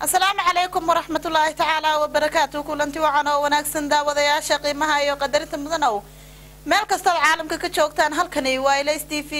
السلام عليكم ورحمة الله تعالى وبركاته. كلنتي وعنا وناكسن داودياشا قيمها iyo qadarinta mudanaw meel kasta caalamka ka joogtaan halkani waa Ilays TV.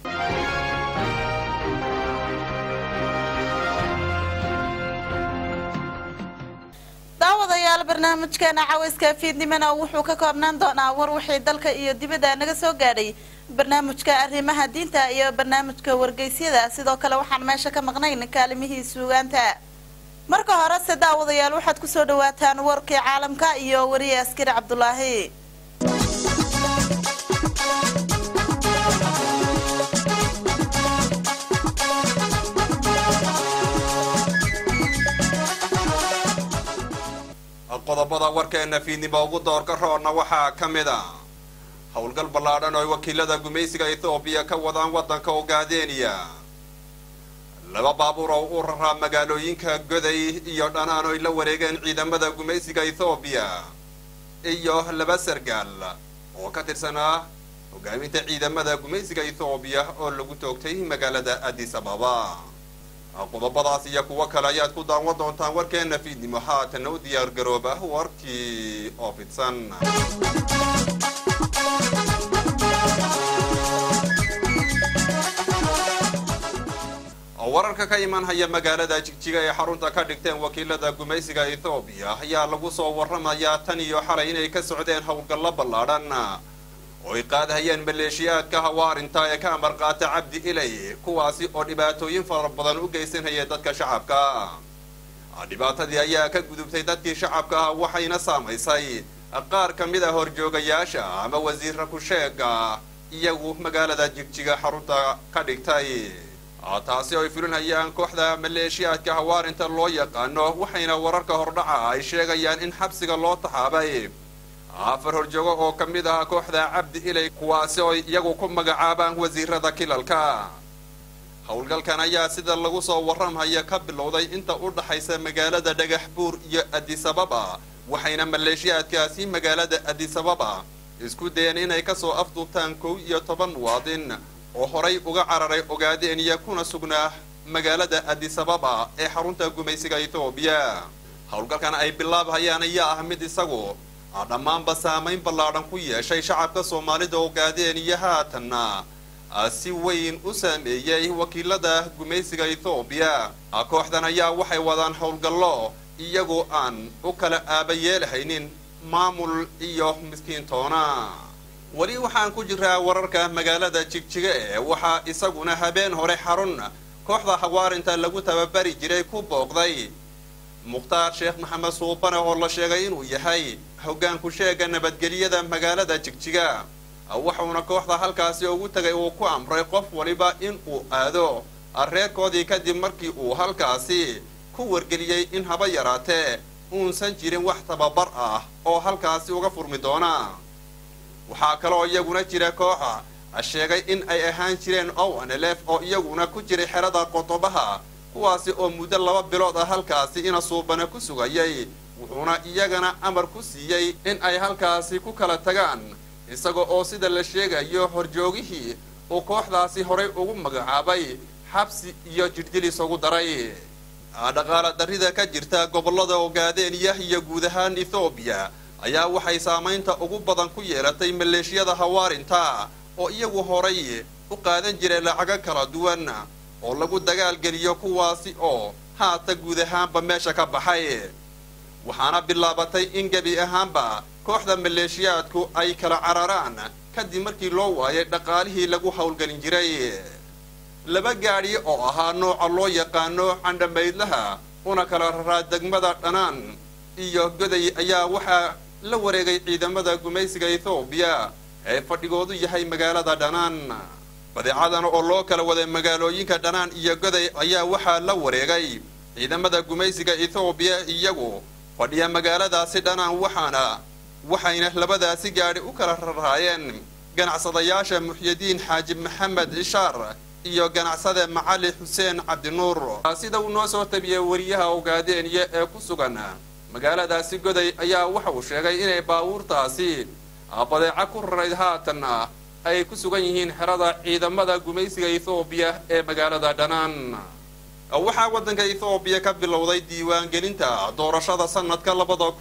daawadayaal barnaamijkeena cawayska fiidnimana wuxuu ka koobnaan doonaa war wixii dalka iyo dibadda naga soo gaadhay barnaamijka arrimaha diinta iyo barnaamijka wargeysyada sidoo kale waxaan meesha ka maqnayn kaalmihii suugaanta. marka hore se daawadayaal waxaad ku soo dhawaataan warkii caalamka iyo wariye askari Cabdullaahi. qodobada warkeena fiidnimo ugu doorka roona waxaa kamid ah howlgal ballaadhan oo wakiilada gumaysiga Ethiopia ka wadaan wadanka Ogaadeniya. laba baabuur oo u raraa magaalooyinka Goday iyo Dhanaan oo la wareegeen ciidamada gumaysiga Ethiopia iyo laba sargaal oo ka tirsanaa hogaaminta ciidamada gumaysiga Ethiopia oo lagu toogtay magaalada Addis Ababa. qodobadaas iyo kuwa kale ayaad ku daawan doontaan warkeena fiidnimo haatan u diyaar garooba warkii oo fidsan. wararka ka iman haya magaalada Jigjiga ee xarunta ka dhigteen wakiilada gumaysiga Ethiopia ayaa lagu soo waramayaa tan iyo xalay inay ka socdeen howlgallo ballaadhan oo ay qaadayeen maleeshiyaadka hawaarinta ee ka amar qaata Cabdi Ilay kuwaasi oo dhibaatooyin fara badan u geysanaya dadka shacabka. dhibaatadii ayaa ka gudubtay dadkii shacabka waxayna saameysay qaar ka mid ah horjoogayaasha ama wasiirra ku sheega iyagu magaalada Jigjiga xarunta ka dhigtay. taasi oo ay fulinayaan kooxda maleeshiyaadka hawaarinta loo yaqaano waxayna wararka hordhaca ay sheegayaan in xabsiga loo taxaabay afar horjoogo oo ka mid ah kooxda Cabdi Ilay kuwaasi oo iyagu ku magacaabaan wasiirada kilalka. howlgalkan ayaa sida lagu soo waramaya ka bilowday inta u dhaxaysa magaalada Dhagaxbuur iyo Addis Ababa waxayna maleeshiyaadkaasi magaalada Addis Ababa isku dayeen inay ka soo afduubtaan 11 muwaadin oo horay uga cararay Ogaadeniya kuna sugnaa magaalada Addis Ababa ee xarunta gumaysiga Ethiopia. howlgalkan ay bilaabayaan ayaa ah mid isagu dhammaanba saameyn ballaadhan ku yeeshay shacabka Soomaalida Ogaadeniya haatanna si weyn u saameeyay wakiilada gumaysiga Ethiopia. kooxdan ayaa waxay wadaan howlgallo iyagoo aan u kala aabayeelhaynin maamul iyo miskiintoona. wali waxaan ku jiraa wararka magaalada Jigjiga ee waxaa isaguna habeen hore xarun kooxda hawaarinta lagu tababari jiray ku booqday Mukhtaar Sheekh Maxamed Suubane oo la sheegay inuu yahay hoggaanku sheega nabadgelyada magaalada Jigjiga. waxaana kooxda halkaasi ugu tagay oo ku amray qof waliba in uu aado reerkoodii kadib markii uu halkaasi ku wargeliyay in haba yaraatee uusan jirin wax tababar ah oo halkaasi uga furmi doona. waxaa kaloo iyaguna jira kooxa sheegay in ay ahaan jireen ONLF oo iyaguna ku jiray xerada qodobaha kuwaasi oo muddo 2 bilood ah halkaasi ina Suubane ku sugayay wuxuuna iyagana amar ku siiyay in ay halkaasi ku kala tagaan isagoo oo sida la sheegayo horjoogihii oo kooxdaasi horay ugu magacaabay xabsi iyo jiddilis ugu daray. dhaqaale darrida ka jirta gobolada Ogaadeniya iyo guud ahaan Ethiopia ayaa waxay saameynta ugu badan ku yeelatay maleeshiyada hawaarinta oo iyagu horay u qaadan jiray lacago kala duwan oo lagu dagaal geliyo kuwaasi oo haata guud ahaanba meesha ka baxay. waxaana bilaabatay in gabi ahaanba kooxda maleeshiyaadku ay kala cararaan kadib markii loo waayay dhaqaalihii lagu howlgalin jiray. laba gaari oo ahaa nooca loo yaqaano candhamaydlaha una kala raraa degmada Dhanaan iyo Goday ayaa waxaa la wareegay ciidamada gumaysiga Ethiopia ee fadhigoodu yahay magaalada Dhanaan. badeecadan oo loo kala waday magaalooyinka Dhanaan iyo Goday ayaa waxaa la wareegay ciidamada gumaysiga Ethiopia iyagu fadhiya magaaladaasi Dhanaan waxayna labadaasi gaari u kala raraayeen ganacsadayaasha Muxyidiin Xaaji Maxamed Ishaar iyo ganacsade Macali Xuseen Cabdinuur. sida uu noo soo tabiyay wariyaha Ogaadeniya ee ku sugan magaaladaasi Goday ayaa waxa uu sheegay inay baabuurtaasi badeeco ku rarayd haatan ay ku sugan yihiin xerada ciidamada gumaysiga Ethiopia ee magaalada Dhanaan. waxaa waddanka Ethiopia ka bilowday diiwaangelinta doorashada sanadka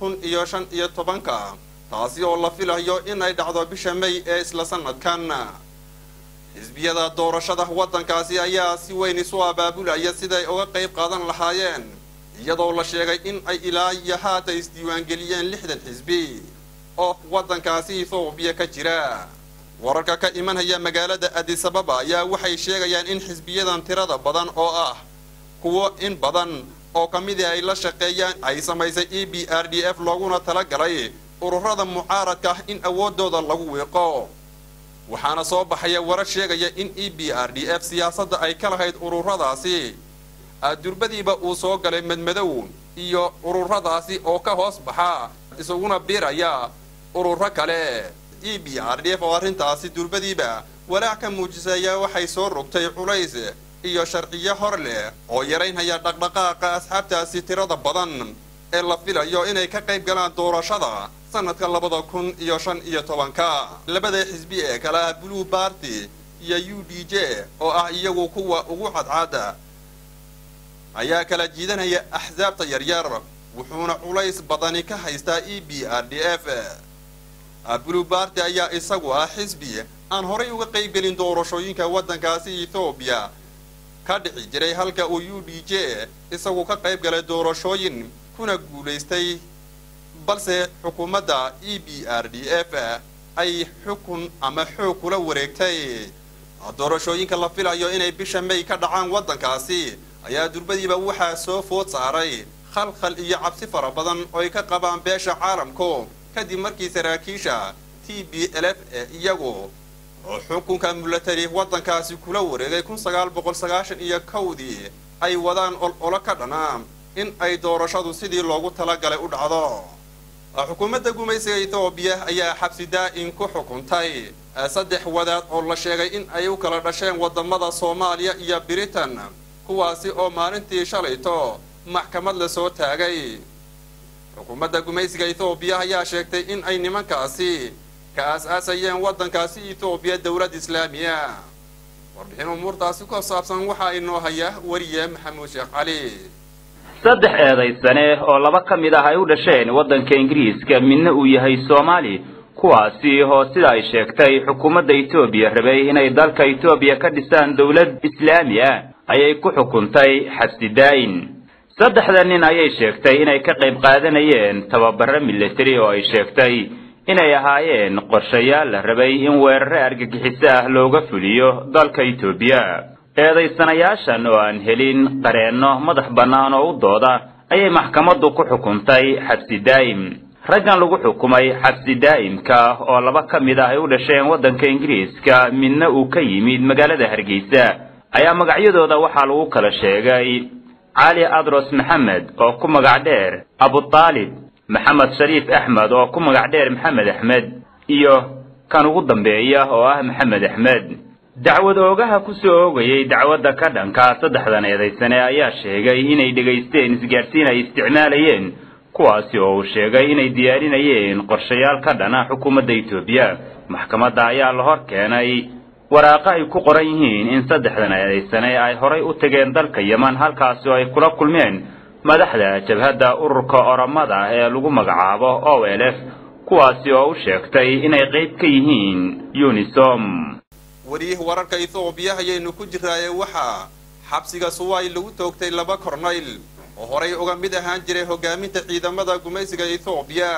2015 taasi oo la filayo in ay dhacdo bisha May ee isla sanadkan. xisbiyada doorashada waddankaasi ayaa si weyn isu abaabulaya siday uga qayb qaadan lahaayeen iyadoo la sheegay in ay ilaa haatan isdiiwaangeliyeen 60 xisbi oo waddankaasi Ethiopia ka jira. wararka ka imanaya magaalada Addis Ababa ayaa waxay sheegayaan in xisbiyadan tirada badan oo ah kuwo in badan oo kamid ay la shaqeeyaan ay samaysay EPRDF looguna talagalay ururada mucaaradka in awoodooda lagu weeqo. waxaana soo baxaya warar sheegaya in EPRDF siyaasadda ay ka lahayd ururadaasi durbadiiba uu soo galay madmadow iyo ururadaasi oo ka hoos baxa isaguna biiraya ururo kale. EPRDF oo arrintaasi durbadiiba walaac ka muujisaya waxay soo rogtay culays iyo sharciyo hor leh oo yareynaya dhaqdhaqaaqa asxaabtaasi tirada badan ee la filayo inay ka qayb galaan doorashada sanadka 2015. labada xisbi ee kala Blue Party iyo UDJ oo ah iyagu kuwa ugu cadcad ayaa kala jiidanaya axsaabta yaryar wuxuuna culays badani ka haystaa EPRDF. Blue Party ayaa isagu ah xisbi aan horay uga qayb galin doorashooyinka waddankaasi Ethiopia ka dhici jiray halka uu UDJ isagu ka qayb galay doorashooyin kuna guuleystay balse xukuumadda EPRDF ay xukun ama xoog kula wareegtay. doorashooyinka la filayo inay bisha May ka dhacaan waddankaasi ayaa durbadiiba waxaa soo food saaray khalkhal iyo cabsi fara badan oo ay ka qabaan beesha caalamku kadib markii saraakiisha TPLF iyagu oo xukunka military waddankaasi kula wareegay 1991 ay wadaan olo ka dhanaan in ay doorashadu sidii loogu talagalay u dhacdo. xukuumadda gumaysiga Ethiopia ayaa xabsi daa'im ku xukuntay 3 wadaad oo la sheegay in ay u kala dhasheen wadamada Soomaaliya iyo Britain kuwaasi oo maalintii shalayto maxkamad la soo taagay. xukuumadda gumaysiga Ethiopia ayaa sheegtay in ay nimankaasi ka aasayeen waddankaasi Ethiopia dawlad islaamiya. warbixin umuurtaasi ku saabsan waxa inoo haya wariye Maxamuud Sheekh Cali. saddex eedaysane oo laba ka mid ah ay u dhasheen waddanka Ingiriiska midna uu yahay Soomaali kuwaasi oo sida ay sheegtay xukuumadda Ethiopia rabay inay dalka Ethiopia ka dhisaan dawlad islaami ah ayay ku xukuntay xabsi daa'im. saddexdan nin ayay sheegtay inay ka qayb qaadanayeen tababaro military oo ay sheegtay inay ahaayeen qorshayaal la rabay in weeraro argagixiso ah looga fuliyo dalka Ethiopia. eedaysanayaashan oo aan helin qareenno madax bannaan oo u dooda ayay maxkamaddu ku xukuntay xabsi daa'im. raggan lagu xukumay xabsi daa'imka oo laba ka mid ah ay u dhasheen waddanka Ingiriiska midna uu ka yimid magaalada Hargeysa ayaa magacyadooda waxaa lagu kala sheegay علي أدرس محمد أو كم قعدير أبو طالب محمد شريف أحمد أو كم قعدير محمد أحمد إيوه كانوا قدام بيئة أو محمد أحمد دعوة أوجها كسوجي دعوة ذكرن كصدح ذا نيذي سنة أياش جاي هنا يدقيستين سجارتين استعماليين كواسي أو شيء جاي هنا ديارينيين قرشيال كردنا حكومة إثيوبيا محكمة دعية الله كان waraaqa ay ku qoran yihiin in saddexdan eedaysane ay horay u tageen dalka Yemen halkaas oo ay kula kulmeen madaxda jabhadda ururka Oromada ee lagu magacaabo OLF kuwaasi oo u sheegtay inay qayb ka yihiin UNISOM. wariye wararka Ethiopia ayaynu ku jiraaye waxa xabsiga Suway lagu toogtay 2 korneyl oo horay uga mid ahaan jiray hogaaminta ciidamada gumaysiga Ethiopia.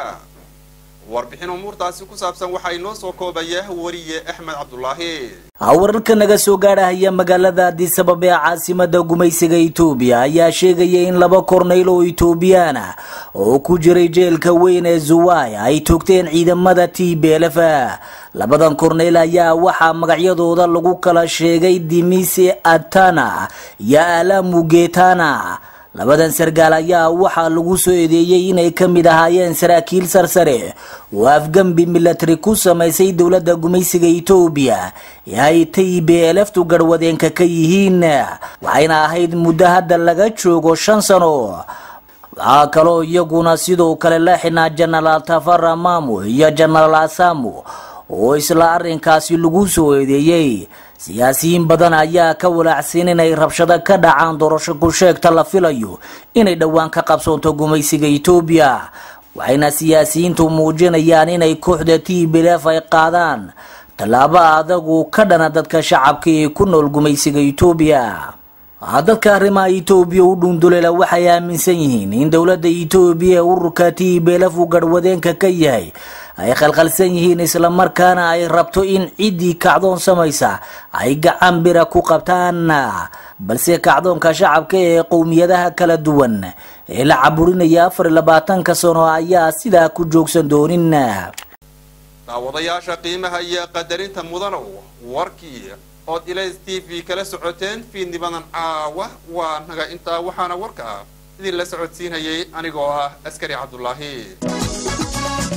warbixin umuurtaasi ku saabsan waxa inoo soo koobaya wariye Axmed Cabdullaahi. wararka naga soo gaaraya magaalada Addis Ababa ee caasimadda gumaysiga Ethiopia ayaa sheegaya in 2 korneyl oo Ethiopian ah oo ku jiray jeelka weyn ee Suway ay toogteen ciidamada TPLF. labadan korneyl ayaa waxa magacyadooda lagu kala sheegay Dimise Atana iyo Alamu Getana. labadan sargaal ayaa waxa lagu soo eedeeyay inay ka mid ahaayeen saraakiil sarsare oo afgambi military ku samaysay dawladda gumaysiga Ethiopia ee ay TPLF tu garwadeenka ka yihiin waxayna ahayd muddo hadda laga joogo 5 sano. waxaa kaloo iyaguna sidoo kale la xinaa General Tafara Mamu iyo General Asamu oo isla arrinkaasi lagu soo eedeeyay siyaasiyiin badan ayaa ka walaacsan inay rabshado ka dhacaan doorasho ku sheegta la filayo inay dhowaan ka qabsoonto gumaysiga Itoobiya waxayna siyaasiyiintu muujinayaan inay kooxda TPLF ay qaadaan tallaabo adag oo ka dhana dadka shacabka ee ku nool gumaysiga Itoobiya dadka arrimaha Itoobiya u dhunduleyla waxay aaminsan yihiin in dowladda Itoobiya ururka TPLF uu garwadeenka ka yahay ay khalkhalsan yihiin isla markaana ay rabto in ciidii kacdoon samaysa ay gacan bira ku qabtaan balse kacdoonka shacabka ee qowmiyadaha kala duwan ee la caburinaya 24 sano ayaa sidaa ku joogsan doonin daawadayaasha qiimaha iyo qadarinta mudan warkii ood Ilays TV kala socoteen fiidnimadan caawa waa naga intaa waxaana warka idin la socodsiinayay anigoo ah askari Cabdullaahi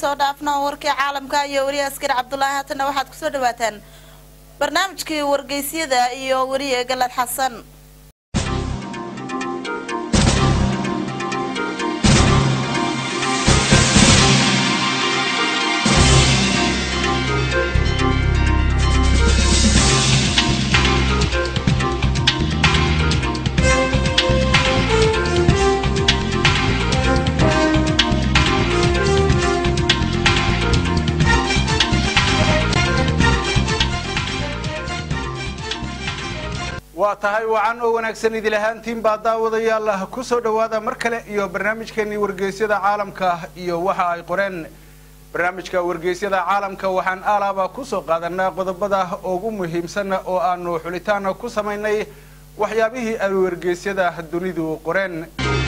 soo dhaafno warkii caalamka iyo wariye askari Cabdullaahi haatana waxaad ku soo dhawaataan barnaamijkii wargeysyada iyo wariye Galad Xasan. وatahay wacan oo wanaagsan idil ahaantiin baa daawadayaal ku soo dhawaada mar kale iyo barnaamijkeeni wargeysyada caalamka iyo waxa ay qoreen barnaamijka wargeysyada caalamka waxaan alaaba ku soo qaadanaa qodobada ugu muhiimsan oo aanu xulitaan ku sameynay waxyaabihii ay wargeysyada dunidu qoreen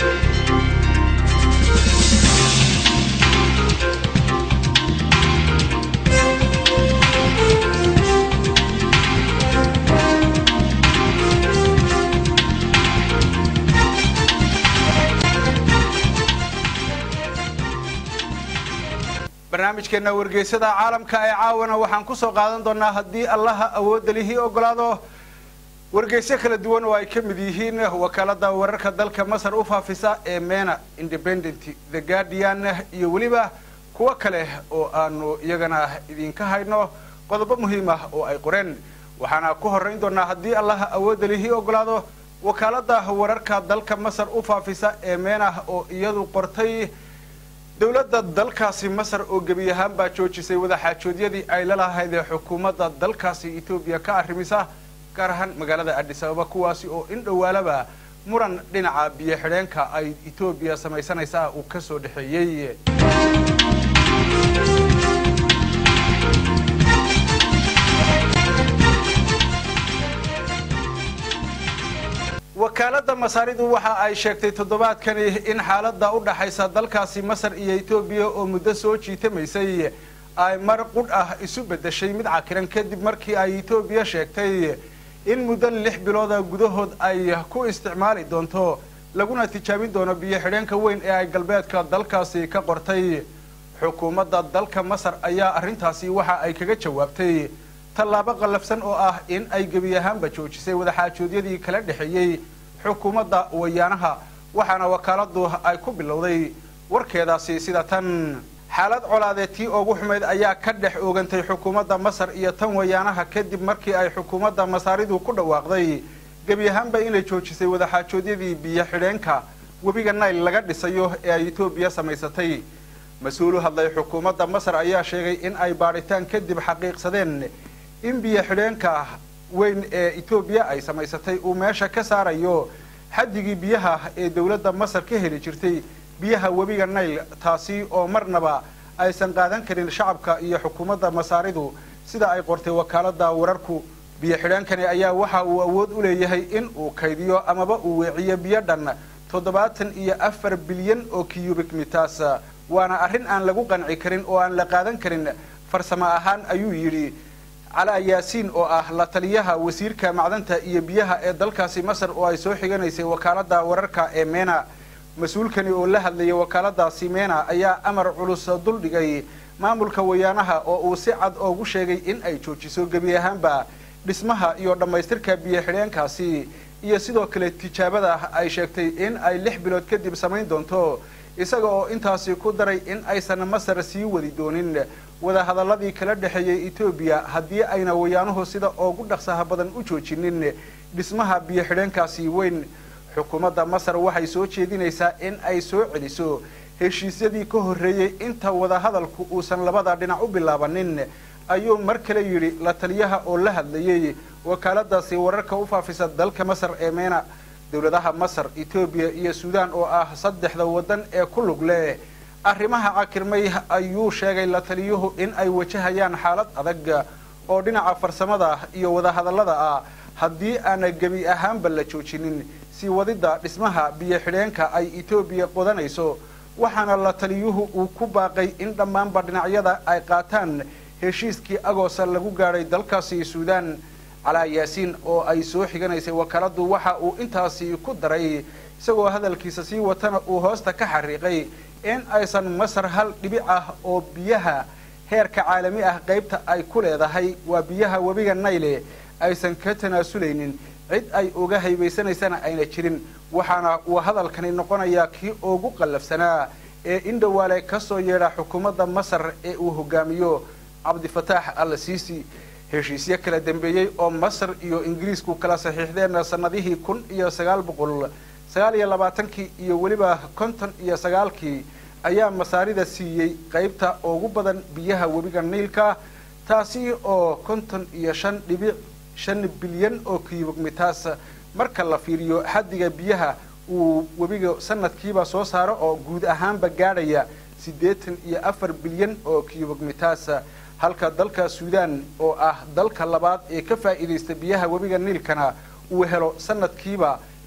barnaamijkeena wargeysyada caalamka ee caawana waxaan ku soo qaadan doonaa hadii Allah awood lihi ogolaado wargeysyo kala duwan oo ay ka mid yihiin wakaalada wararka dalka Masar u faafisa ee MENA, Independent, The Guardian iyo waliba kuwa kale oo aanu iyagana idinka hayno qodobo muhiim ah oo ay qoreen waxaana ku horeyn doonaa hadii Allah awood lihi ogolaado wakaalada wararka dalka Masar u faafisa ee MENA oo iyadu qortay dawladda dalkaasi Masar oo gabi ahaan baa joojisay wada xaajoodyadii ay la lahayd xukuumadda dalkaasi Itoobiya ka arrimisa gaar ahaan magaalada Addis Ababa kuwaasi oo in dhawaalaba muran dhinaca biyo xidheenka ay Itoobiya samaysanaysaa uu ka soo dhaxeeyay wakaalada Masaridu waxa ay sheegtay toddobaadkani in xaaladda u dhaxaysa dalkaasi Masar iyo Itoobiya oo muddo soo jiitamaysay ay mar qud ah isu bedeshay mid cakiran kadib markii ay Itoobiya sheegtay in muddo 6 bilood gudahood ay ku isticmaali doonto laguna tijaabin doono biyo xidheenka weyn ee ay galbeedka dalkaasi ka qortay xukuumadda dalka Masar ayaa arrintaasi waxa ay kaga jawaabtay tallaabo qalafsan oo ah in ay gabi ahaanba joojisay wada xaajoodyadii kala dhaxeeyay xukuumadda wayaanaha waxaana wakaaladu ay ku bilowday warkeedaasi sida tan xaalad colaadeedtii ugu xumeed ayaa ka dhex oogantay xukuumadda Masar iyo tan wayaanaha kadib markii ay xukuumadda Masaridu ku dhawaaqday gabi ahaanba inay joojisay wada xaajoodyadii biyo xidheenka webiga Nile laga dhisayo ee ay Itoobiya samaysatay mas'uul hadlay xukuumadda Masar ayaa sheegay in ay baaritaan kadib xaqiiqsadeen in biyo xidheenka weyn ee Itoobiya ay samaysatay uu meesha ka saarayo xaddigii biyaha ee dawladda Masar ka heli jirtay biyaha webiga Nile taasi oo marnaba aysan qaadan karin shacabka iyo xukuumadda Masaridu sida ay qortay wakaalada wararku biyo xidheenkani ayaa waxa uu awood u leeyahay in uu kaydiyo amaba uu weeciyo biyo dhan 74 bilyan oo cubic meters waana arrin aan lagu qanci karin oo aan la qaadan karin farsamo ahaan ayuu yiri على ياسين oo la taliyaha wasiirka macdanta iyo biyaha ee dalkaasi Masar oo ay soo xiganaysay wakaalada wararka ee MENA mas'uulkani oo la hadlayay wakaaladaasi MENA ayaa amar culus dul dhigay maamulka wayaanaha oo uu si cad ugu sheegay in ay joojiso gabi ahaanba dhismaha iyo dhamaystirka biyo xidheenkaasi iyo sidoo kale tijaabada ay sheegtay in ay 6 bilood kadib samayn doonto isaga oo intaasi ku daray in aysan Masar sii wadi doonin wada hadaladii kala dhaxeeyay Itoobiya hadii ayna wayaanuhu sida ugu dhaqsaha badan u joojinin dhismaha biyo xidheenkaasi weyn xukuumadda Masar waxay soo jeedinaysaa in ay soo celiso heshiisyadii ka horeeyay inta wada hadalku uusan labada dhinac u bilaabanin ayuu mar kale yiri la taliyaha oo la hadlayay wakaaladaasi wararka u faafisa dalka Masar ee MENA dawladaha Masar, Itoobiya iyo Suudaan oo ah saddexda wadan ee ku lug leh arrimaha cakirmay ayuu sheegay la taliyuhu in ay wajahayaan xaalad adag oo dhinaca farsamada iyo wada hadallada ah haddii aan gabi ahaanba la joojinin si wadida dhismaha biyo xidheenka ay Itoobiya qodanayso waxaana la taliyuhu uu ku baaqay in dhammaan dhinacyada ay qaataan heshiiskii agoosa lagu gaaray dalkaasi Suudaan على ياسين أو أي سوحي جنا يسوي كردو وحى وإنتها سيكون دري سوى هذا الكيسسي وتنا وهاست كحرقي in aysan masar hal dhibic ah oo biyaha heerka caalami ah qaybta ay ku leedahay waa biyaha webiga nayle aysan ka tanaasuleynin cid ay uga haybaysanaysana ayna jirin waxaana uu hadalkani noqonayaa kii ugu qallafsanaa ee indhawaale ka soo yeedha xukuumadda masar ee uu hogaamiyo cabdifataax al-siisi heshiisyo kala dambeeyey oo masar iyo ingiriisku kala saxiixdeen sanadihii 1929 iyo weliba 59 ayaa masaarida siiyey qaybta ugu badan biyaha webiga niilka taasi oo 55.5 bilyan oo cubic meters marka la fiiriyo xaddiga biyaha uu webiga sanadkiiba soo saaro oo guud ahaanba gaadhaya 84 bilyan oo cubic meters halka dalka Suudaan oo ah dalka labaad ee ka faa'iideysta biyaha webiga niilkana uu helo sanadkiiba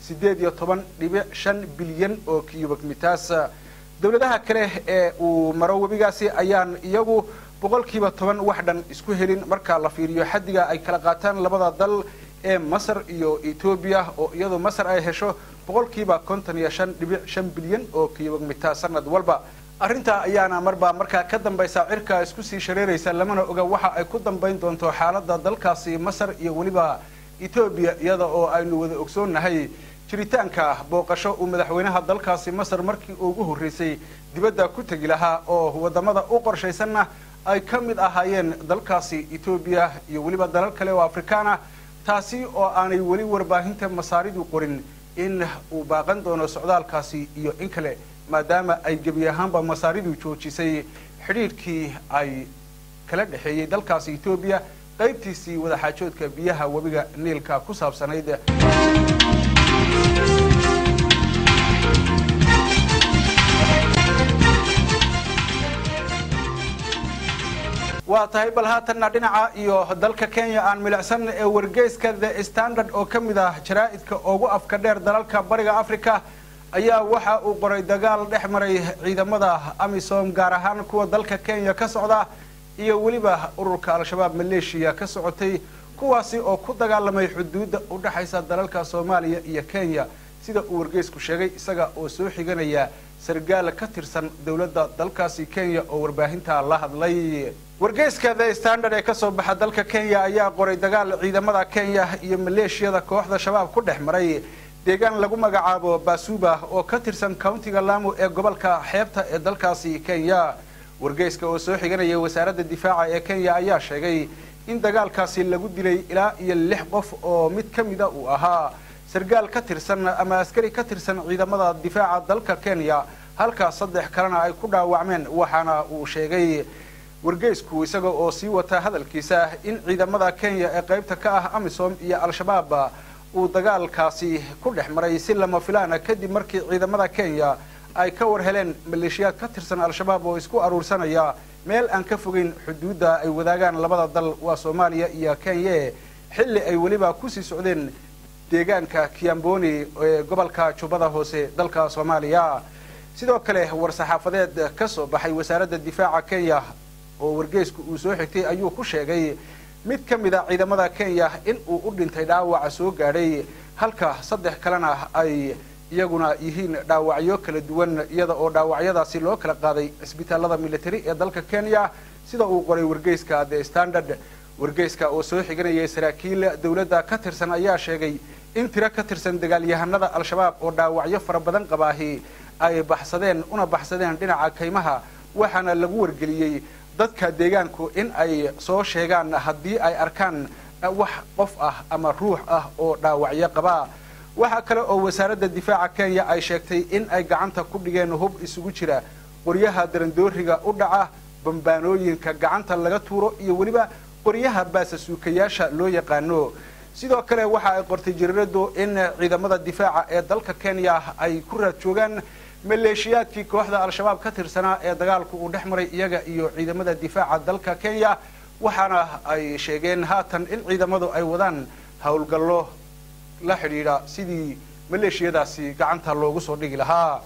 18.5 bilyan oo cubic meters dawladaha kale ee uu maro webigaasi ayaan iyagu boqolkiiba 10 wax dhan isku helin marka la fiiriyo xaddiga ay kala qaataan labada dal ee Masar iyo Ethiopia oo iyadoo Masar ay hesho boqolkiiba 55.5 bilyan oo cubic meters sanad walba arrinta ayaana marka ka dambaysa cirka isku sii shareeraysa lamana oga waxa ay ku dambeyn doonto xaaladda dalkaasi Masar iyo waliba Ethiopia iyada oo aynu wada ogsoonahay jiritaanka booqasho uu madaxweynaha dalkaasi Masar markii ugu horeysay dibadda ku tagi lahaa oo wadamada u qorshaysanna ay ka mid ahaayeen dalkaasi Ethiopia iyo waliba dalal kale oo Afrikaan ah taasi oo aanay wali warbaahinta masaaridu qorin in uu baaqan doono socdaalkaasi iyo in kale maadaama ay gebi ahaanba masaaridu joojisay xiriirkii ay kala dhaxeeyay dalkaasi Ethiopia qaybtiisii wada xaajoodka biyaha webiga niilka ku saabsanayd waa tahay bal haatanna dhinaca iyo dalka Kenya aan milicsan ee wargeyska The Standard oo kamid ah jaraa'idka ugu afka dheer dalalka bariga Afrika ayaa waxa uu qoray dagaal dhex maray ciidamada AMISOM gaar ahaan kuwa dalka Kenya ka socda iyo waliba ururka al-shabaab Malaysia ka socotay kuwaasi oo ku dagaalamay xuduudda u dhaxaysa dalalka Soomaaliya iyo Kenya sida uu wargeysku sheegay isaga oo soo xiganaya sargaal ka tirsan dawladda dalkaasi Kenya oo warbaahinta la hadlay wargeyska The Standard ee ka soo baxa dalka Kenya ayaa qoray dagaal ciidamada Kenya iyo Malaysia kooxda shabaab ku dhex maray deegaan lagu magacaabo Basuba oo ka tirsan countiga Lamu ee gobolka xeebta ee dalkaasi Kenya wargeyska oo soo xiganaya wasaaradda difaaca ee Kenya ayaa sheegay in dagaalkaasi lagu dilay ilaa iyo 6 qof oo mid kamida uu ahaa sargaal ka tirsan ama askari ka tirsan ciidamada difaaca dalka Kenya halka 3 kalena ay ku dhaawacmeen waxaana uu sheegay wargeysku isaga oo sii wata hadalkiisa in ciidamada Kenya ee qaybta ka ah AMISOM iyo al-shabaab uu dagaalkaasi ku dhex maray si lama filaan kadib markii ciidamada Kenya ay ka war heleen maleeshiyaad ka tirsan al-shabaab oo isku aruursanaya meel aan ka fogeyn xuduudda ay wadaagaan labada dal waa Soomaaliya iyo Kenya xilli ay waliba ku sii socdeen deegaanka Kiamboni ee gobolka Jubbada Hoose dalka Soomaaliya sidoo kale war saxaafadeed ka soo baxay wasaaradda difaaca Kenya oo wargeysku uu soo xigtay ayuu ku sheegay mid kamida ciidamada Kenya in uu u dhintay dhaawac soo gaadhay halka 3 kalena ay iyaguna yihiin dhaawacyo kala duwan iyada oo dhaawacyadaasi loo kala qaaday isbitaalada military ee dalka Kenya sida uu qoray wargeyska The Standard wargeyska oo soo xiganayay saraakiil dawladda ka tirsan ayaa sheegay in tiro ka tirsan dagaalyahanada al-shabaab oo dhaawacyo fara badan qabaahi ay baxsadeen dhinaca kaymaha waxaana lagu wargeliyay dadka deegaanku in ay soo sheegaan haddii ay arkaan wax qof ah ama ruux ah oo dhaawacyo qaba waxa kale oo wasaaradda difaaca Kenya ay sheegtay in ay gacanta ku dhigeen hub isugu jira qoryaha darandooriga u dhaca bambaanooyinka gacanta laga tuuro iyo waliba qoryaha baasasuukayaasha loo yaqaano sidoo kale waxa ay qortay jiriradu in ciidamada difaaca ee dalka Kenya ay ku raad joogaan maleeshiyaadkii kooxda al-shabaab ka tirsanaa ee dagaalku uu dhex maray iyaga iyo ciidamada difaaca dalka Kenya waxaana ay sheegeen haatan in ciidamadu ay wadaan hawlgallo la xiriira sidii maleeshiyadaasi gacanta loogu soo dhigi lahaa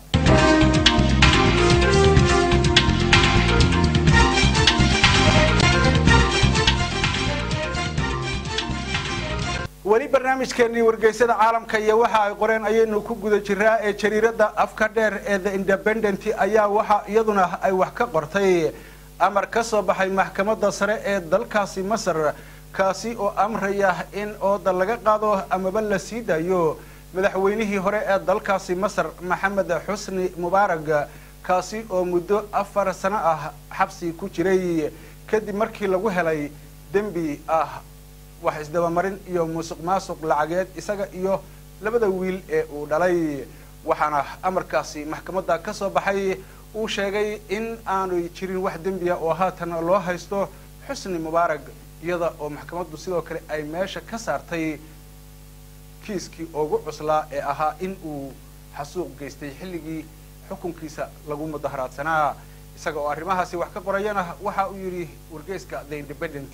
weli barnaamijkeennii wargeysada caalamka iyo waxa ay qoreen ayaynu ku guda jiraa ee jariirada afka dheer ee The Independent ayaa waxa iyaduna ay wax ka qortay amar ka soo baxay maxkamadda sare ee dalkaasi Masar kaasi oo amraya in ooda laga qaado amaba la sii daayo madaxweynihii hore ee dalkaasi Masar Maxamed Xusni Mubaarak kaasi oo muddo 4 sano ah xabsi ku jiray kadib markii lagu helay dambi ah wax isdabamarin iyo musuqmaasuq lacageed isaga iyo labada wiil ee uu dhalay waxaana amarkaasi maxkamadda ka soo baxay uu sheegay in aanu jirin wax dambi ah oo haatan loo haysto Xusni Mubaarak iyada oo maxkamaddu sidoo kale ay meesha ka saartay kiiskii ugu cuslaa ee ahaa in uu xasuuq geystay xilligii xukunkiisa lagu mudaharaadsanaa isaga oo arrimahaasi wax ka qorayana waxa uu yiri wargeyska The Independent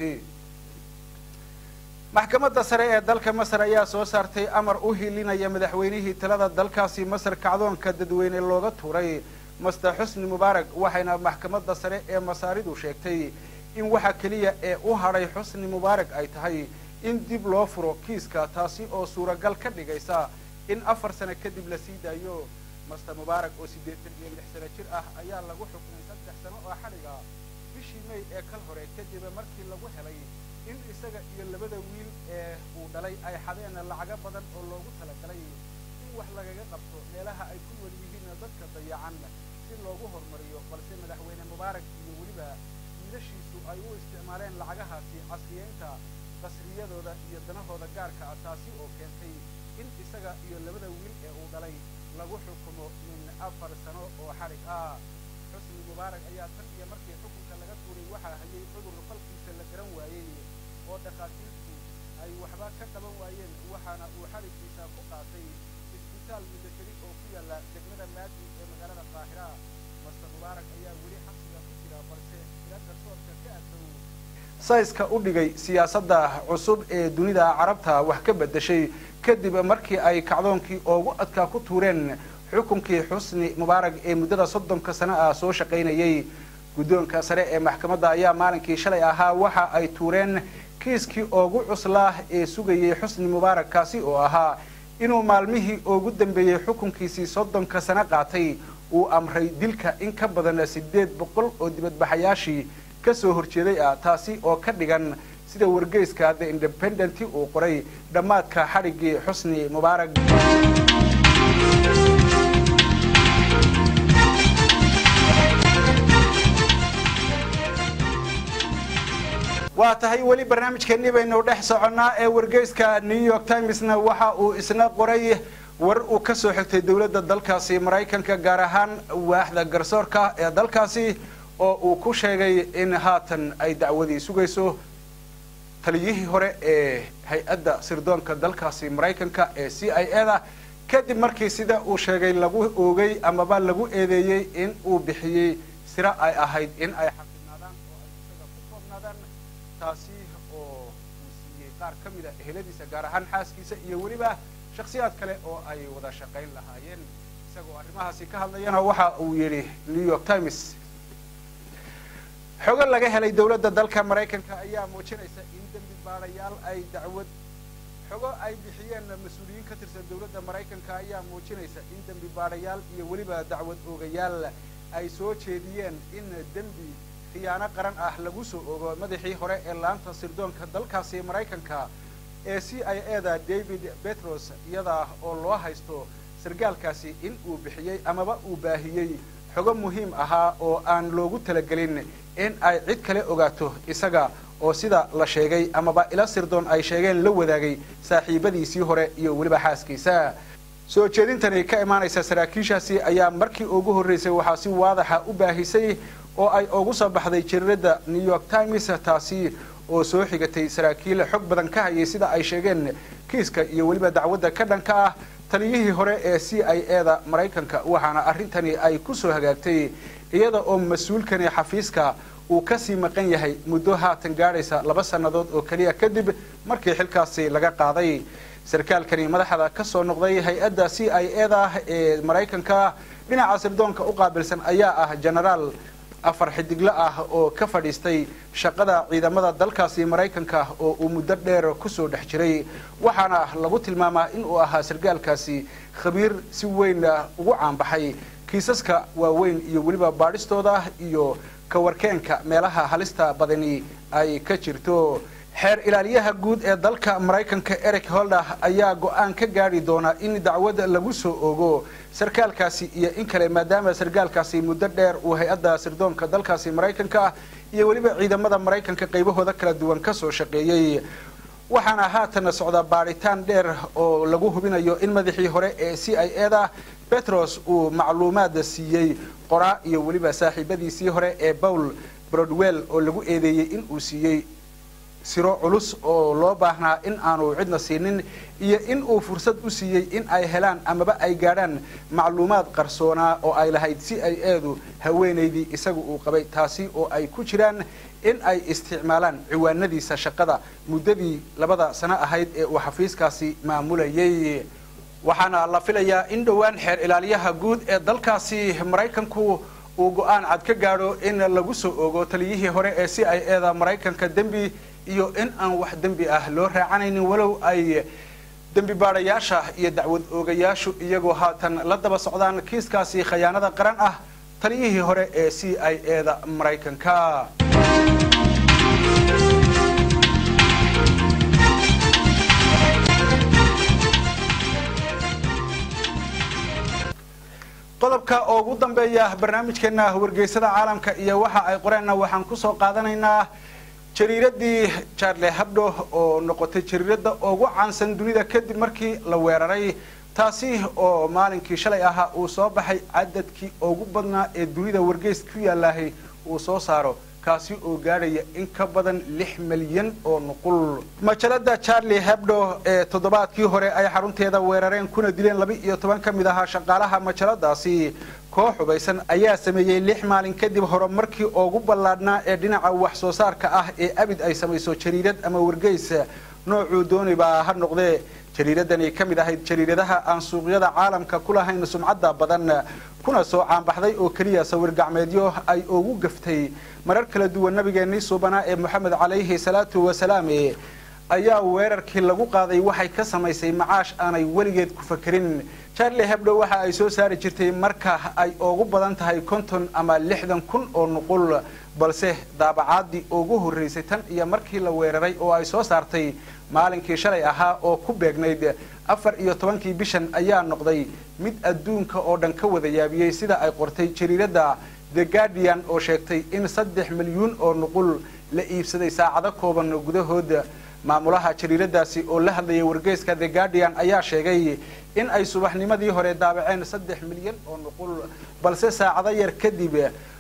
maxkamadda sare ee dalka Masar ayaa soo saartay amar u hilinaya madaxweynihii talada dalkaasi Masar kacdoonka dadweyne looga tuuray Mr. Xusni Mubaarak waxayna maxkamadda sare ee Masaaridu sheegtay in waxa kaliya ee u haray Xusni Mubaarak ay tahay in dib loo furo kiiska taasi oo suuragal ka dhigaysa in 4 sano kadib la sii daayo Mr. Mubaarak oo 86 sano jir ah ayaa lagu xukumay 3 sano oo xadhiga bishii May ee kal hore kadib markii lagu helay in isaga iyo labada wiil ee uu dhalay ay xadeen lacag badan oo loogu talagalay in wax lagaga qabto meelaha ay ku nool yihiin dadka dayacan si loogu hormariyo balse madaxweyne Mubaarak iyo waliba wiilashiisu ay u isticmaaleen lacagahaasi casriyeynta qasriyadooda iyo danahooda gaarka ah taasi oo keentay in isaga iyo labada wiil ee uu dhalay lagu xukumo min 4 sano oo xarig ah Xusni Mubaarak ayaa tan iyo markii xukunka laga tuuray waxa hayay cudur falkiisa la garan waayay oo dhaqaatiirtu ay waxba ka qaban waayeen waxaana uu xarigiisa ku qaatay isbitaal military oo ku yaala degmada Maadi ee magaalada Qaahira Mr. Mubaarak ayaa weli xabsiga ku jira balse ila garsoorka ka adkow sayska u dhigay siyaasadda cusub ee dunida Carabta wax ka bedeshay kadib markii ay kacdoonkii ugu adkaa ku tuureen xukunkii Xusni Mubaarak ee muddada 30 sano ah soo shaqaynayay guddoonka sare ee maxkamadda ayaa maalinkii shalay ahaa waxa ay tuureen kiiskii ugu cuslaa ee sugayay Xusni Mubaarak kaasi oo ahaa inuu maalmihii ugu dambeeyay xukunkiisii 30 sano qaatay uu amray dilka in ka badan 800 oo dibadbaxayaashii ka soo horjeeday ah taasi oo ka dhigan sida wargeyska The Independent uu qoray dhamaadka xarigii Xusni Mubaarak waa tahay weli barnaamijkeennii baynu dhex soconaa ee wargeyska New York Timesna waxa uu isna qoray war uu ka soo xigtay dawladda dalkaasi Mareykanka gaar ahaan waaxda garsoorka ee dalkaasi oo uu ku sheegay in haatan ay dacwadii sugayso taliyihii hore ee hay'adda sirdoonka dalkaasi Mareykanka ee CIA-da kadib markii sida uu sheegay lagu oogay amaba lagu eedeeyay in uu bixiyay sira ay ahayd in ay xaqinaadaan oo ay isaga ku koobnaadaan taasi oo uu siiyay qaar ka mid ah eheladiisa gaar ahaan xaaskiisa iyo weliba shakhsiyaad kale oo ay wada shaqayn lahaayeen isagoo arrimahaasi ka hadlayana waxa uu yidhi New York Times xogo laga helay dawladda dalka Mareykanka ayaa muujinaysa in dambi baarayaal ay dacwad xogo ay bixiyeen mas'uuliyiin ka tirsan dawladda Mareykanka ayaa muujinaysa in dambi baarayaal iyo weliba dacwad oogayaal ay soo jeediyeen in dambi khiyaano qaran ah lagu soo oogo madaxii hore ee laanta sirdoonka dalkaasi Mareykanka ee CIA-da David Petros iyada oo loo haysto sargaalkaasi in uu bixiyay amaba uu baahiyay xogo muhiim ahaa oo aan loogu talagelin in ay cid kale ogaato isaga oo sida la sheegay amaba ila sirdoon ay sheegeen la wadaagay saaxiibadiisii hore iyo weliba xaaskiisa soo jeedintani ka imaanaysa saraakiishaasi ayaa markii ugu horeysay waxaa si waadaxa u baahisay oo ay ugu soo baxday jariirada New York Times taasi oo soo xigatay saraakiil xog badan ka hayay sida ay sheegeen kiiska iyo weliba dacwadda ka dhanka ah taliyihii hore ee CIA-da Mareykanka waxaana arrintani ay ku soo hagaagtay iyada oo mas'uulkani xafiiska uu ka sii maqan yahay muddo haatan gaaraysa 2 sanadood oo kaliya kadib markii xilkaasi laga qaaday sarkaalkani madaxda ka soo noqday hay'adda CIA-da ee Mareykanka dhinaca sirdoonka u qaabilsan ayaa ah General afar xidigla ah oo ka fadhiistay shaqada ciidamada dalkaasi Mareykanka oo uu muddo dheer ku soo dhex jiray waxaana lagu tilmaamaa in uu ahaa sargaalkaasi khabiir si weyn ugu caanbaxay kiisaska waaweyn iyo weliba baadhistooda iyo ka warkeenka meelaha halista badani ay ka jirto xeer ilaaliyaha guud ee dalka Mareykanka Eric Holder ayaa go'aan ka gaari doona in dacwad lagu soo oogo sarkaalkaasi iyo in kale maadaama sarkaalkaasi muddo dheer uu hay'adda sirdoonka dalkaasi Mareykanka iyo weliba ciidamada Mareykanka qaybahooda kala duwan ka soo shaqeeyay waxaana haatan socda baaritaan dheer oo lagu hubinayo in madaxii hore ee CIA-da Petros uu macluumaad siiyay qoraa iyo weliba saaxiibadiisii hore ee Paul Broadwell oo lagu eedeeyay in uu siiyay siro culus oo loo baahnaa in aanu cidna siinin iyo in uu fursad u siiyay in ay helaan amaba ay gaadhaan macluumaad qarsoona oo ay lahayd CIA-du haweenaydii isagu uu qabay taasi oo ay ku jiraan in ay isticmaalaan ciwaanadiisa shaqada muddadii 2 sano ahayd ee uu xafiiskaasi maamulayay waxaana la filayaa in dhawaan xeer ilaaliyaha guud ee dalkaasi Mareykanku uu go'aan cad ka gaadho in lagu soo oogo taliyihii hore ee CIA-da Mareykanka dambi iyo in aan wax dambi ah loo raacanaynin walow ay dambi baarayaasha iyo dacwad oogayaashu iyagoo haatan la daba socdaan kiiskaasi khiyaanada qaran ah taliyihii hore ee CIA-da Mareykanka qodobka ugu dambeeya barnaamijkeena wargeysada caalamka iyo waxa ay qoreenna waxaan ku soo qaadanaynaa jariiradii Charlie Hebdo oo noqotay jariirada ugu caansan dunida kadib markii la weeraray taasi oo maalinkii shalay ahaa uu soo baxay cadadkii ugu badnaa ee dunida wargeys ku yaalahay uu soo saaro kaasi oo gaaraya in ka badan 6 milyan oo nuqul majalada Charlie Hebdo ee toddobaadkii hore ay xarunteeda weerareen kuna dileen 12 ka mid ah shaqaalaha majaladaasi koox hubaysan ayaa sameeyay 6 maalin kadib horumarkii ugu ballaadhnaa ee dhinaca wax soo saarka ah ee abid ay samayso jariirad ama wargeys noocuu doonayba ha noqdee jariiradani ka mid ahayd jariiradaha aan suuqyada caalamka ku lahayn sumcadda badan kuna soo caanbaxday oo kaliya sawir gacmeedyo ay ugu gaftay marar kala duwan nabigeennii suubanaa ee Maxamed calayhi salaatu wasalaam ayaa weerarkii lagu qaaday waxay ka samaysay macaash aanay weligeed ku fakirin Charlie Hebdo waxa ay soo saari jirtay marka ay ugu badan tahay 50 ama 60 kun oo nuqul balse daabacaadii ugu horeysay tan iyo markii la weeraray oo ay soo saartay maalinkii shalay ahaa oo ku beegnayd 14 bishan ayaa noqday mid adduunka oo dhan ka wada yaabiyay sida ay qortay jariirada The Guardian oo sheegtay in 3 milyan oo nuqul la iibsaday saacado kooban gudahooda maamulaha jariiradaasi oo la hadlayay wargeyska The Guardian ayaa sheegay in ay subaxnimadii hore daabaceen 3 milyan oo nuqul balse saacado yar kadib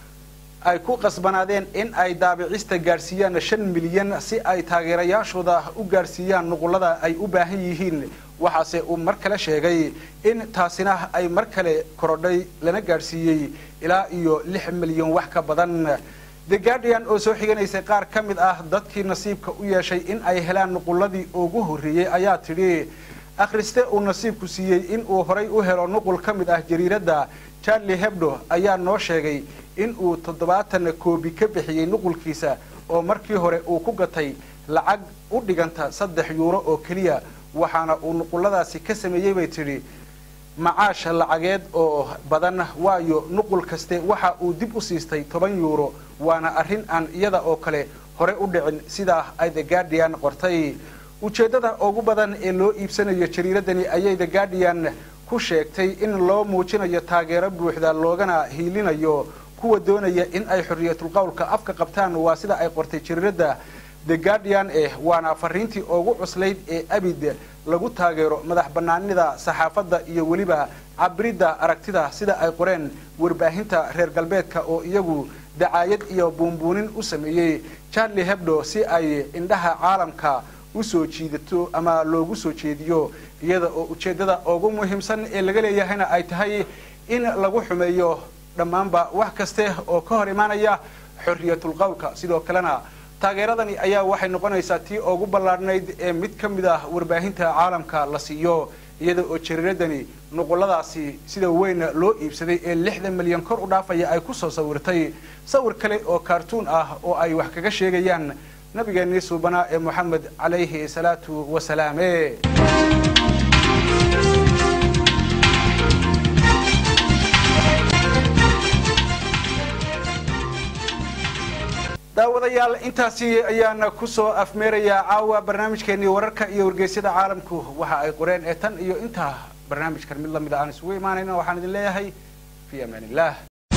ay ku qasbanaadeen in ay daabicista gaarsiiyaan 5 milyan si ay taageerayaashooda u gaarsiiyaan nuqulada ay u baahan yihiin waxaase uu mar kale sheegay in taasina ay mar kale korodhay lana gaarsiiyay ilaa iyo 6 milyan wax ka badan The Guardian oo soo xiganaysa qaar ka mid ah dadkii nasiibka u yeeshay in ay helaan nuquladii ugu horeeyay ayaa tidhi akhriste uu nasiibku siiyay in uu horay u helo nuqul ka mid ah jariirada Charlie Hebdo ayaa noo sheegay in uu 70 koobi ka bixiyay nuqulkiisa oo markii hore uu ku gatay lacag u dhiganta 3 euro oo kaliya waxaana uu nuquladaasi ka sameeyay bay tidhi macaash lacageed oo badan waayo nuqul kaste waxa uu dib u siistay 10 euro waana arrin aan iyada oo kale hore u dhicin sida ay The Guardian qortay ujeedada ugu badan ee loo iibsanayo jariiradani ayay The Guardian ku sheegtay in loo muujinayo taageero buuxda loogana hiilinayo kuwa doonaya in ay xorriyatul qowlka afka qabtaan waa sida ay qortay jariirada The Guardian waana fariintii ugu cuslayd ee abid lagu taageero madax banaanida saxaafadda iyo waliba cabirida aragtida sida ay qoreen warbaahinta reer galbeedka oo iyagu dacaayad iyo buunbuunin u sameeyay Charlie Hebdo si ay indhaha caalamka u soo jiidato ama loogu soo jeediyo iyada oo ujeedada ugu muhiimsan ee laga leeyahayna ay tahay in lagu xumeeyo dhammaanba wax kaste oo ka hor imaanaya xorriyatul qowlka sidoo kalena taageeradani ayaa waxay noqonaysaa tii ugu ballaadhnayd ee mid ka mid ah warbaahinta caalamka la siiyo iyada oo jariiradani nuquladaasi sida weyn loo iibsaday ee 60 milyan kor u dhaafaya ay ku soo sawirtay sawir kale oo cartoon ah oo ay wax kaga sheegayaan nabigeena suubana ee Muhammad alayhi salatu wasalaam daawadayaal intaasi ayaan ku soo afmeeraya caawa barnaamijkeeni wararka iyo wargeysyada caalamku waxa ay qoreen ee tan iyo inta barnaamijkan mid lamid ah aan isugu imaanayna waxaan idin leeyahay fi amaanillah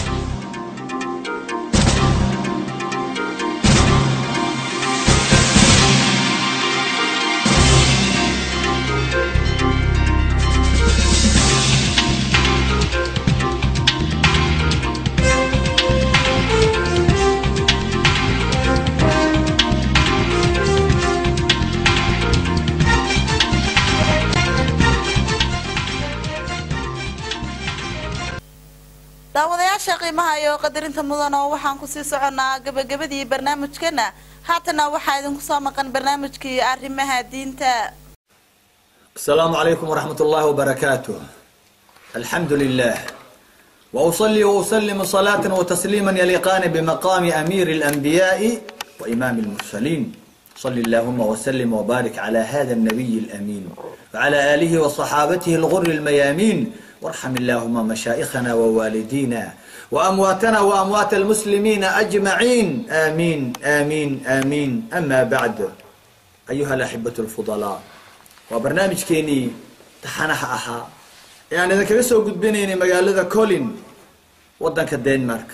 daawadayaasha qiimaha iyo qadarinta mudan oo waxaan ku sii soconaa gabagabadii barnaamijkeena haatana waxaa idinku soo maqan barnaamijkii arrimaha diinta السلام عليكم ورحمة الله وبركاته الحمد لله وأصلي وأسلم صلاة وتسليما يليقان بمقام أمير الأنبياء وإمام المرسلين صلى اللهم وسلم وبارك على هذا النبي الأمين وعلى آله وصحابته الغر الميامين وارحم اللهم مشايخنا ووالدينا وأمواتنا وأموات المسلمين أجمعين آمين آمين آمين أما بعد أيها الأحبة الفضلاء وبرنامج كيني تحنها أها يعني إذا كنت قد بيني مقالة كولين ودنك الدنمارك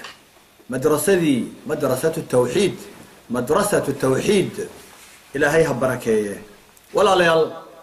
مدرسة التوحيد مدرسة التوحيد إلى هيها بركة ولا ليال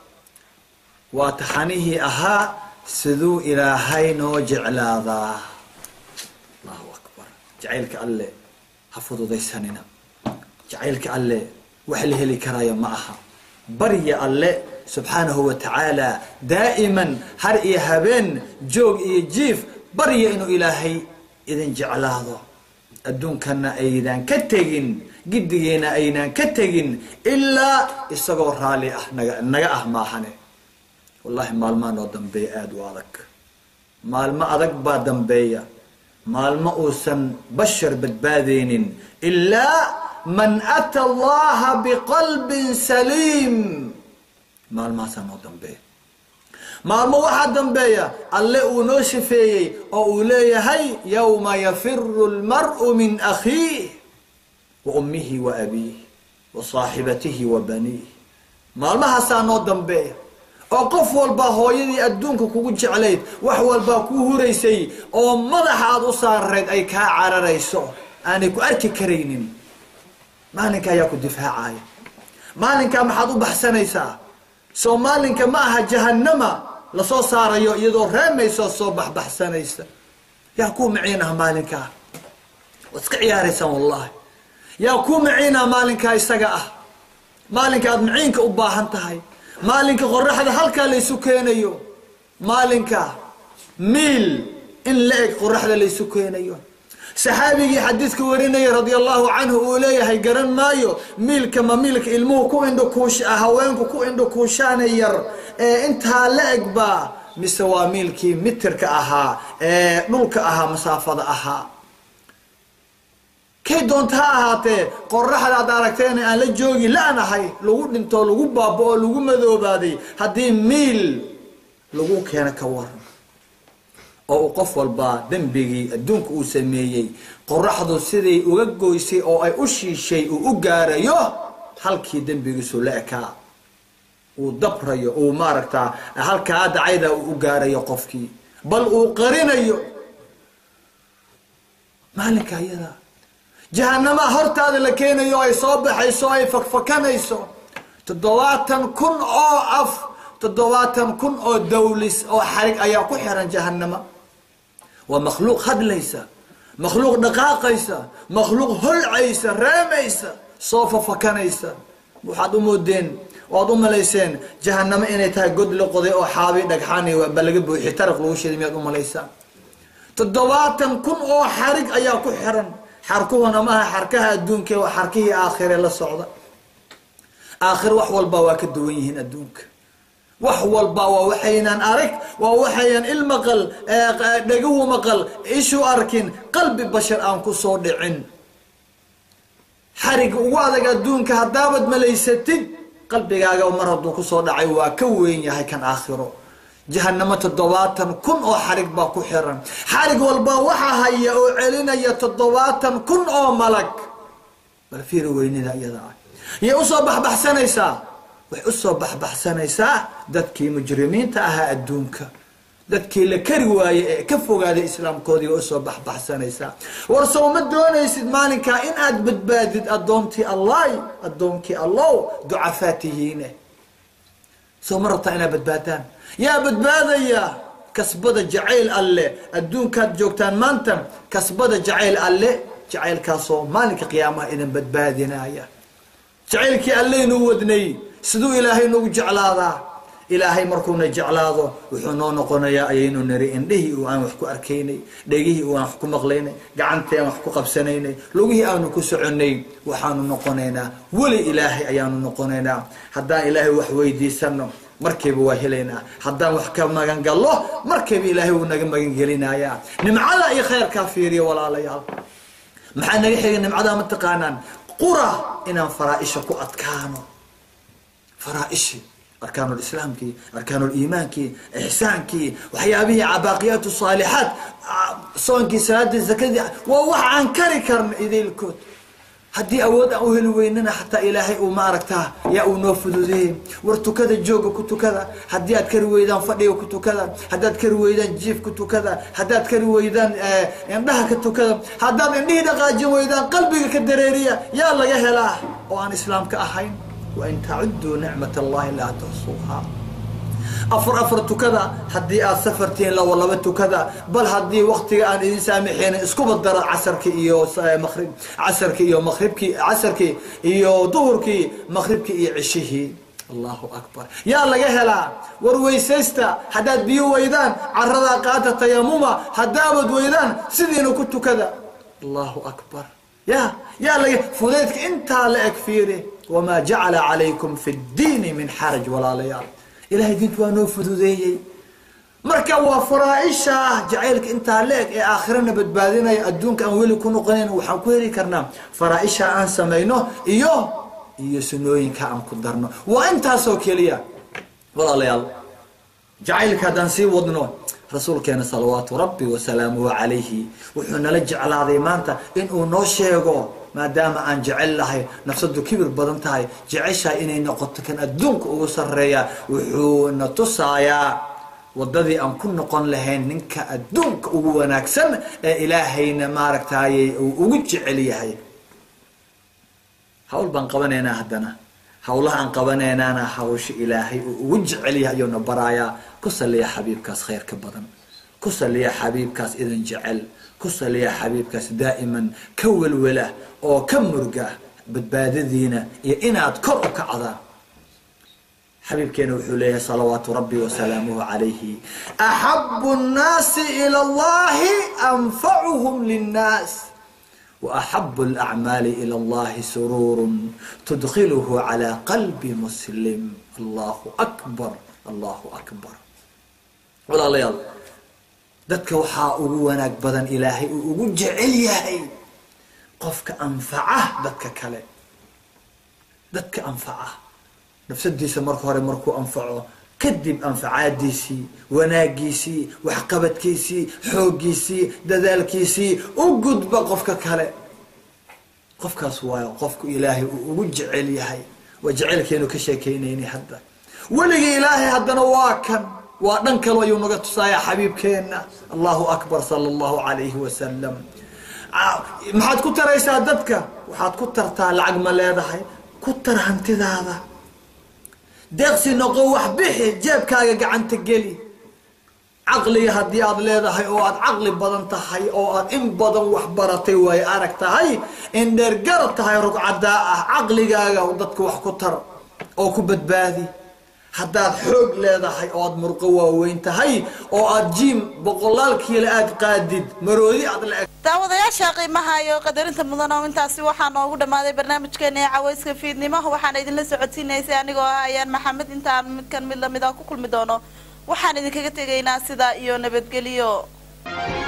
وتحنيه أها سذو إلى هينو جعلاذا الله أكبر جعلك الله حفظوا ذي سننا جعلك الله وحله لي كرايا معها بري الله سبحانه وتعالى دائما هرئي هبين جوج يجيف بري إنه إلهي إذن جعلاذا الدون كنا أيضا كتجين جدينا أيضا كتجين إلا استغفر رالي نجاه ما حني والله مال ما نودم بي آد والك مال ما أدق بادم بيا مال ما أوسن بشر بدبادين إلا من أتى الله بقلب سليم مال ما سنودم بي مال ما واحد بيا اللي ونوشفي أو لي هي يوم يفر المرء من أخيه وأمه وأبيه وصاحبته وبنيه مال ما سنودم بيا oo qof walba hooyadii adduunka kugu jecleed wax walba ku hureysay oo madaxa aad u saareed ay ka cararayso aanay ku arki kareynin maalinka ayaa ku difaacay maalinka maxaad u baxsanaysaa Soomaaliinka ma aha jahannama la soo saarayo iyadoo reemayso soo baxsanaysa yaa ku maciina maalinka iska ciyaaraysan wallahi yaa ku maciina maalinka isaga ah maalinka aad maciinka u baahan tahay maalinka qorraxda halka la isu keenayo maalinka mil in leeg qorraxda la isu keenayo saxaabigi xadiiska warinay radiyallahu anhu oo leeyahay garan maayo milka ma milka ilmuhu ku indho kuush haweenku ku indho kuushaan yar inta leeg ba mise waa milkii mitirka ahaa dhulka ahaa masaafada ahaa kay doonta ahaatee qorraxda aad aragteen aan la joogi laanahay lagu dhinto lagu baaboo lagu madoobaaday hadii mil lagu keena ka war oo qof walba dambigi adduunka uu sameeyay qorraxdu sidii uga gooysay oo ay u shiishay oo u gaarayo halkii dambigiisu leeka uu dabrayo oo maaragta halka dacayda uu gaarayo qofkii bal uu qarinayo maalinka ayada jahannama hortaada la keenayo ay soo baxayso ay fakfakanayso 70000 oo af 70000 oo dawlis oo xarig ayaa ku xiran jahannama wa makhluuq hadlaysa makhluuq dhaqaaqaysa makhluuq holcaysa reemaysa soo fafakanaysa waxaad u moodeen waad u malayseen jahannama inay tahay god la qoday oo xaabi dhagxaan iyo balaga buuxi taraf lagu sheedmiyad u malaysaa 70000 oo xarig ayaa ku xiran xarkuhuna ma aha xarkaha adduunka waa xarkihii aakhire la socda aakhir wax walba waa ka duwan yihiin adduunka وحوالبا ووحينا أرك ووحينا المقل دقوه مقل إيشو أركن قلب بشر أنكو صودعين حرق وعدك الدون كهدابد مليستين قلبك أجا ومرض كصودعي وكوين يا هي كان آخره جهنم تضواتا كن أو حرق باكو حرا حرق والبا وحا هيا أو علينا يتضواتا كن أو ملك بل في رويني ذا يدعي يا أصبح بحسنيسا وأصبح بحسنيسا دتكي مجرمين تاها الدونك دتكي لكرواي كفوا هذا الإسلام كودي وأصبح بحسنيسا ورسو مدونا يسد مالك إن أد بتبادد أدومتي الله ضعفاتهين سو مرة أنا بتبادان يا بدبادية كسبدة جعيل الله الدون كات جوكتان مانتم كسبدة جعيل الله جعيل كاسو مالك قيامة إذن بدبادنا يا جعيل كي الله نودني سدو إلهي نو جعلاذا إلهي مركونا جعلاذا وحنون قنا يا أينو نري إنده وأنا وحكو أركيني دقيه وأنا وحكو مغليني قعنتي وأنا وحكو قبسنيني لوجيه أنا كسعني وحانو نقنينا ولي إلهي أيانو نقنينا حتى إلهي وحويدي سنو مركب وهلينا حدان وحكم مغان قالله مركب إلهي ونغا مغان قلينا يا نمعلا أي خير كافيري ولا ليال محانا يحيي نمعلا متقانان قرى إنا فرائشكو أتكانو فرائشي أركان الإسلام كي أركان الإيمان كي إحسان كي وحيابه عباقيات الصالحات صون كي صلاة الزكاة ووح عن كركرن إذي الكوت هدي أود أوهل ويننا حتى إلهي وما ركتها يا ونوفذ ذي ورتو كذا جوج كنتو كذا هدي أذكر ويدان فدي وكنتو كذا هدي أذكر ويدان جيف كنتو كذا هدي أذكر ويدان عندها كنتو كذا هدي عندي دقاجي ويدان قلبي كدريرية يا الله يا هلا وأنا إسلام كأحين وإن تعدوا نعمة الله لا تحصوها أفر كذا هدي سفرتين لو والله بتو كذا بل هدي وقتي أن إذا سامحين اسكب الدر عسرك إيو مغرب عسرك إيو مغربك عسرك إيو ظهرك مغربك إيو عشيه الله أكبر يا الله يا هلا ورويسيستا حداد بيو ويدان عرضا قادة تيموما حدابد ويدان سيدينو كنتو كذا الله أكبر يا الله فضيتك انت لك فيري وما جعل عليكم في الدين من حرج ولا ليال إلهي دينت وانو فدودي مركا وفرائشة جعلك انت عليك آخرنا بتبادينا يأدونك أن ويلي كونوا قنين وحنكويري كرنا فرائشة أن سمينو إيو سنوين كأم قدرنا وانت سوكيليا ولا ليال جعلك هذا نسي وضنو رسول كان صلوات ربي وسلامه عليه وحنا لجعل هذه مانتا إنه نوشيغو ما دام أن جعل له نفسه كبر بدنتهاي جعشها إني نقطة كان أدونك وسرية وحنا تصايا وضدي أن كن قن لهين نك أدونك ونكسن إلهينا ماركتاي وجعليه حول بنقبننا هدنا حولها عن قبننا أنا حوش إلهي وجعليه يوم برايا كسل يا حبيب كاس خير كبدن كسل يا حبيب كاس إذن جعل كسل يا حبيب كاس دائما كول ولا أو كم مرقة بتبادذينا يا إنا أذكر كعذا حبيب كانوا حليه صلوات ربي وسلامه عليه أحب الناس إلى الله أنفعهم للناس وأحب الأعمال إلى الله سرور تدخله على قلب مسلم الله أكبر الله أكبر ولا ليال دتك وحا وناك بدن إلهي وجعل ياهي قفك أنفعه دتك كله دتك أنفعه نفس الديس مركو أنفعه كذب أنفعاديسي وناقيسي وحقبتكيسي حوقيسي دذالكيسي وقد بقفك كله قفك سوايا قفك إلهي وجعل ياهي وجعلك ينو كشيكينيني حدا ولي إلهي هذا نواكن وأنك لو يومك تصايا حبيب كينا الله أكبر صلى الله عليه وسلم ما حد كتر يساعدتك وحد كتر تالعق ملاذحي كتر هنتي هذا دقسي نقوح به جيب كاغا قعن تقلي عقلي هدي هذا ليذحي أو عقلي بدن تحي أو إن بدن وحبرتي وي أرك تحي إن درقرت تحي رقع داء عقلي قاغا ودتك وح كتر أو كبت باذي haddaad xoog leedahay oo aad murqo waaweyn tahay oo aad jiim boqolaal kiilo aad qaadid maroodi aad la daawadayaasha qiimaha iyo qadarinta mudan oo intaasi waxaa noogu dhamaaday barnaamijkeena cawayska fiidnimo waxaan idinla socodsiinaysay anigoo ah ayaan maxamed intaan midkan mid lamid ah ku kulmi doono waxaan idinkaga tegaynaa sida iyo nabadgelyo